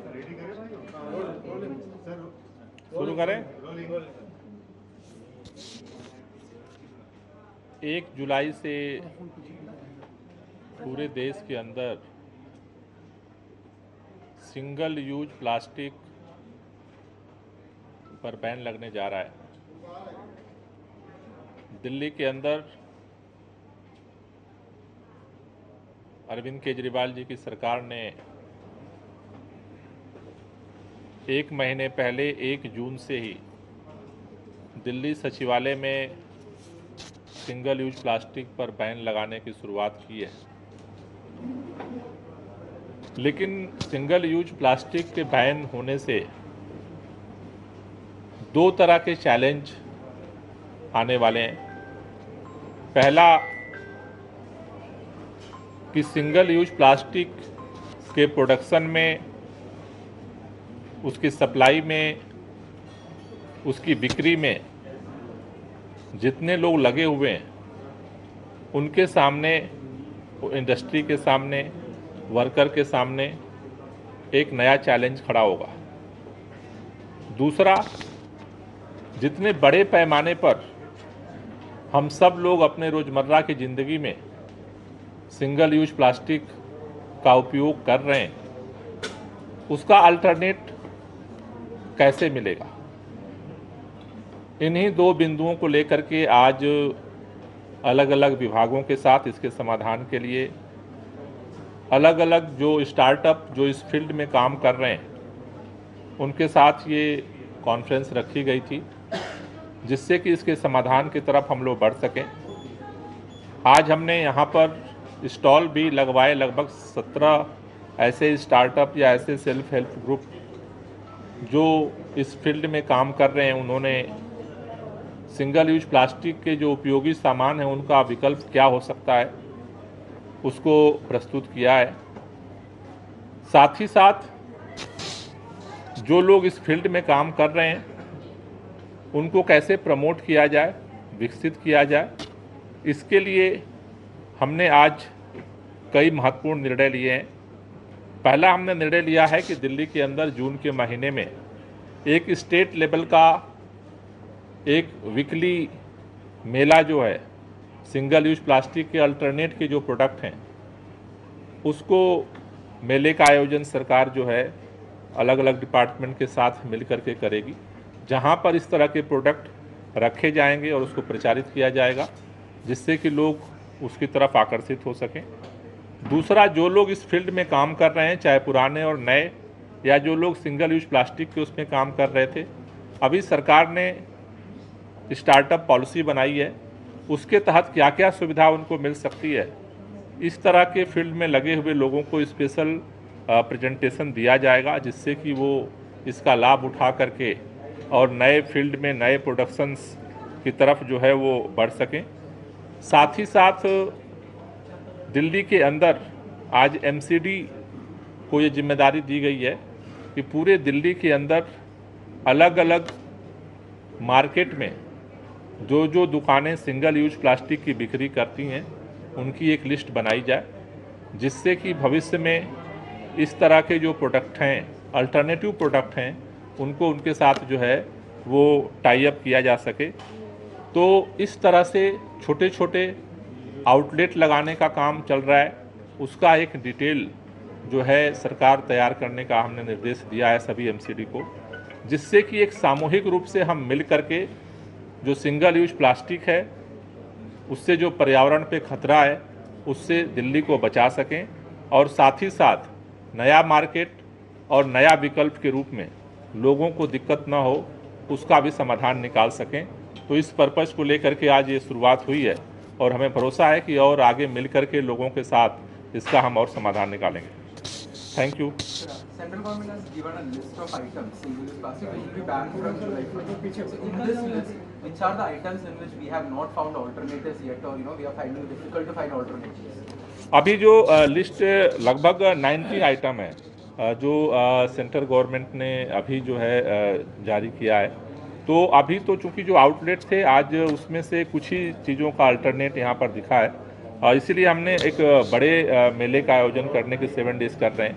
शुरू करें। 1 जुलाई से पूरे देश के अंदर सिंगल यूज प्लास्टिक पर बैन लगने जा रहा है। दिल्ली के अंदर अरविंद केजरीवाल जी की सरकार ने 1 महीने पहले 1 जून से ही दिल्ली सचिवालय में सिंगल यूज प्लास्टिक पर बैन लगाने की शुरुआत की है। लेकिन सिंगल यूज प्लास्टिक के बैन होने से 2 तरह के चैलेंज आने वाले हैं। पहला कि सिंगल यूज प्लास्टिक के प्रोडक्शन में, उसकी सप्लाई में, उसकी बिक्री में जितने लोग लगे हुए हैं उनके सामने, इंडस्ट्री के सामने, वर्कर के सामने एक नया चैलेंज खड़ा होगा। दूसरा, जितने बड़े पैमाने पर हम सब लोग अपने रोज़मर्रा की ज़िंदगी में सिंगल यूज प्लास्टिक का उपयोग कर रहे हैं, उसका अल्टरनेट कैसे मिलेगा। इन्हीं 2 बिंदुओं को लेकर के आज अलग अलग विभागों के साथ इसके समाधान के लिए अलग अलग जो स्टार्टअप जो इस फील्ड में काम कर रहे हैं उनके साथ ये कॉन्फ्रेंस रखी गई थी, जिससे कि इसके समाधान की तरफ हम लोग बढ़ सकें। आज हमने यहाँ पर स्टॉल भी लगवाए। लगभग 17 ऐसे स्टार्टअप या ऐसे सेल्फ हेल्प ग्रुप जो इस फील्ड में काम कर रहे हैं, उन्होंने सिंगल यूज प्लास्टिक के जो उपयोगी सामान हैं उनका विकल्प क्या हो सकता है उसको प्रस्तुत किया है। साथ ही साथ जो लोग इस फील्ड में काम कर रहे हैं उनको कैसे प्रमोट किया जाए, विकसित किया जाए, इसके लिए हमने आज कई महत्वपूर्ण निर्णय लिए हैं। पहला हमने निर्णय लिया है कि दिल्ली के अंदर जून के महीने में एक स्टेट लेवल का एक वीकली मेला जो है सिंगल यूज प्लास्टिक के अल्टरनेट के जो प्रोडक्ट हैं उसको मेले का आयोजन सरकार जो है अलग अलग डिपार्टमेंट के साथ मिलकर के करेगी, जहां पर इस तरह के प्रोडक्ट रखे जाएंगे और उसको प्रचारित किया जाएगा, जिससे कि लोग उसकी तरफ आकर्षित हो सकें। दूसरा, जो लोग इस फील्ड में काम कर रहे हैं, चाहे पुराने और नए, या जो लोग सिंगल यूज प्लास्टिक के उसमें काम कर रहे थे, अभी सरकार ने स्टार्टअप पॉलिसी बनाई है, उसके तहत क्या क्या सुविधा उनको मिल सकती है, इस तरह के फील्ड में लगे हुए लोगों को स्पेशल प्रेजेंटेशन दिया जाएगा, जिससे कि वो इसका लाभ उठा करके और नए फील्ड में नए प्रोडक्शंस की तरफ जो है वो बढ़ सकें। साथ ही साथ दिल्ली के अंदर आज एमसीडी को ये जिम्मेदारी दी गई है कि पूरे दिल्ली के अंदर अलग अलग मार्केट में जो जो दुकानें सिंगल यूज प्लास्टिक की बिक्री करती हैं उनकी एक लिस्ट बनाई जाए, जिससे कि भविष्य में इस तरह के जो प्रोडक्ट हैं, अल्टरनेटिव प्रोडक्ट हैं, उनको उनके साथ जो है वो टाई अप किया जा सके। तो इस तरह से छोटे छोटे आउटलेट लगाने का काम चल रहा है, उसका एक डिटेल जो है सरकार तैयार करने का हमने निर्देश दिया है सभी एमसीडी को, जिससे कि एक सामूहिक रूप से हम मिल करके जो सिंगल यूज प्लास्टिक है उससे जो पर्यावरण पे खतरा है उससे दिल्ली को बचा सकें, और साथ ही साथ नया मार्केट और नया विकल्प के रूप में लोगों को दिक्कत ना हो उसका भी समाधान निकाल सकें। तो इस पर्पज़ को लेकर के आज ये शुरुआत हुई है और हमें भरोसा है कि और आगे मिल कर के लोगों के साथ इसका हम और समाधान निकालेंगे। Thank you. Central government has given a list of items single-use plastic which will be banned from July 1st. So in this list, which are the items in which we have not found alternatives yet, or we are finding it difficult to find alternatives? अभी जो list लगभग 90 item है जो central government ने अभी जो है जारी किया है। तो अभी तो चूंकि जो आउटलेट थे आज उसमें से कुछ ही चीज़ों का अल्टरनेट यहाँ पर दिखा है, इसीलिए हमने एक बड़े मेले का आयोजन करने के 7 डेज कर रहे हैं,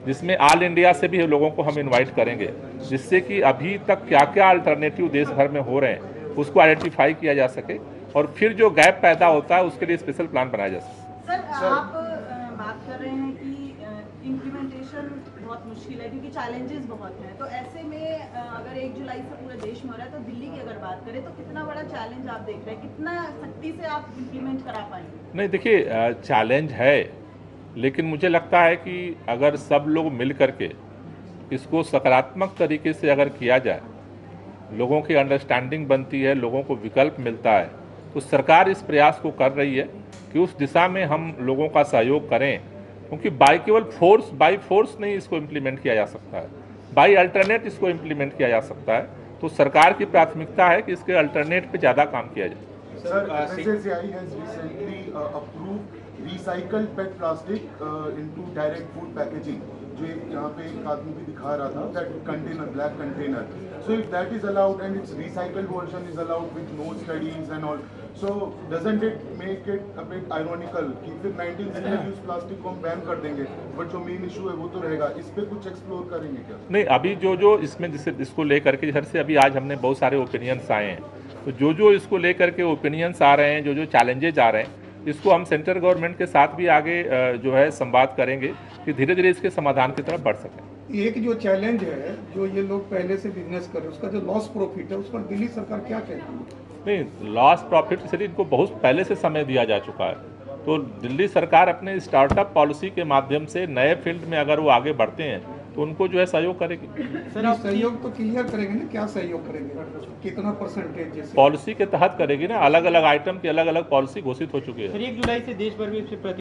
जिसमें ऑल इंडिया से भी लोगों को हम इनवाइट करेंगे, जिससे कि अभी तक क्या क्या अल्टरनेटिव देश भर में हो रहे हैं उसको आइडेंटिफाई किया जा सके और फिर जो गैप पैदा होता है उसके लिए स्पेशल प्लान बनाया जा सके। सर आप बात कर रहे हैं कि इम्प्लीमेंटेशन बहुत मुश्किल है क्योंकि चैलेंजेस बहुत हैं, तो ऐसे में अगर 1 जुलाई से पूरे देश में हो रहा है तो दिल्ली की अगर बात करें तो कितना बड़ा चैलेंज आप देख रहे हैं, कितना सख्ती से आप इम्प्लीमेंट करा पाएंगे? नहीं, देखिए चैलेंज है, लेकिन मुझे लगता है कि अगर सब लोग मिल करके इसको सकारात्मक तरीके से अगर किया जाए, लोगों की अंडरस्टैंडिंग बनती है, लोगों को विकल्प मिलता है, तो सरकार इस प्रयास को कर रही है कि उस दिशा में हम लोगों का सहयोग करें, क्योंकि केवल बाई फोर्स नहीं इसको इम्प्लीमेंट किया जा सकता है, बाई अल्टरनेट इसको इम्प्लीमेंट किया जा सकता है। तो सरकार की प्राथमिकता है कि इसके अल्टरनेट पे ज़्यादा काम किया जाए। Sir, FSSAI has recently approved recycled PET plastic into direct food packaging. जो यहाँ पे एक आदमी भी दिखा रहा था, that container, black container. So if that is allowed and its recycled version is allowed with no studies and all, so doesn't it make it a bit ironical कि फिर 19 single use plastic को हम ban कर देंगे, but जो main issue है वो तो रहेगा। इस पे कुछ एक्सप्लोर करेंगे क्या? नहीं, अभी जो इसमें इसको लेकर के जैसे अभी आज हमने बहुत सारे ओपिनियंस आए हैं, तो जो इसको लेकर के ओपिनियंस आ रहे हैं, जो चैलेंजेज आ रहे हैं, इसको हम सेंट्रल गवर्नमेंट के साथ भी आगे जो है संवाद करेंगे कि धीरे धीरे इसके समाधान की तरफ बढ़ सकें। एक जो चैलेंज है, जो ये लोग पहले से बिजनेस कर रहे हैं, उसका जो लॉस प्रॉफिट है, उस पर दिल्ली सरकार क्या कहती है? नहीं, लॉस प्रॉफिट इसलिए इनको बहुत पहले से समय दिया जा चुका है, तो दिल्ली सरकार अपने स्टार्टअप पॉलिसी के माध्यम से नए फील्ड में अगर वो आगे बढ़ते हैं तो उनको जो है सहयोग करेगी। सर आप सहयोग तो क्लियर करेंगे ना, क्या सहयोग करेंगे, कितना परसेंटेज? जैसे पॉलिसी के तहत करेगी ना, अलग अलग आइटम की अलग अलग पॉलिसी घोषित हो चुकी है। सर 1 जुलाई से देश भर में